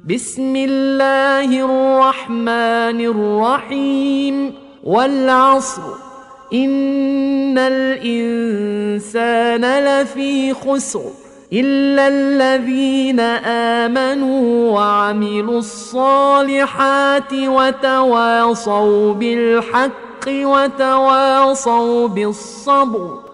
بسم الله الرحمن الرحيم والعصر إن الإنسان لفي خسر إلا الذين آمنوا وعملوا الصالحات وتواصوا بالحق وتواصوا بالصبر